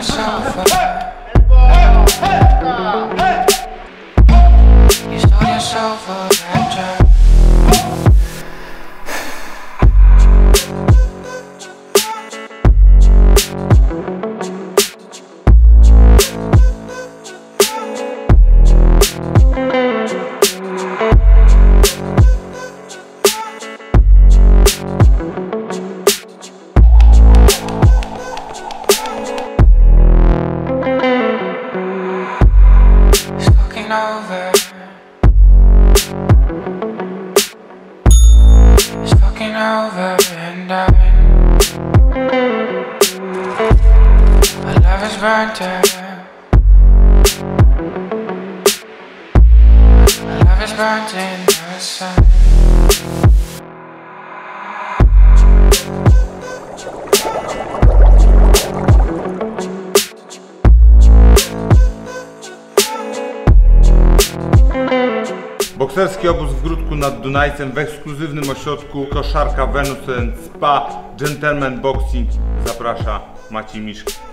yourself up. You stole yourself up at job. It's fucking over and my love is burnt out. My love is burnt in the sun. Bokserski obóz w Gródku nad Dunajcem w ekskluzywnym ośrodku Koszarka Venus & Spa. Gentleman Boxing zaprasza Maciej Miszk.